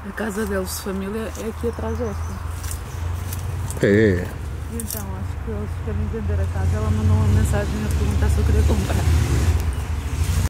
A casa deles, família, é aqui atrás desta. É. E então, acho que eles querem vender a casa. Ela mandou uma mensagem a perguntar se eu queria comprar.